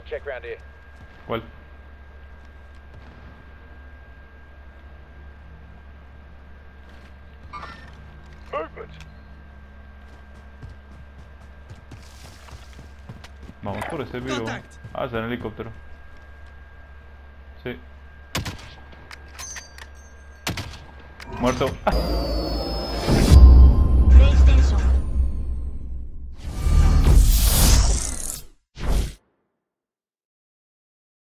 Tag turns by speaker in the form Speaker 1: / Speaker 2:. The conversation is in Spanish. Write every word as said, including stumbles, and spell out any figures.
Speaker 1: check around here.
Speaker 2: ¿Cuál?
Speaker 1: Movement.
Speaker 2: Vamos por ese vivo. Ah, está en helicóptero. Sí. Muerto.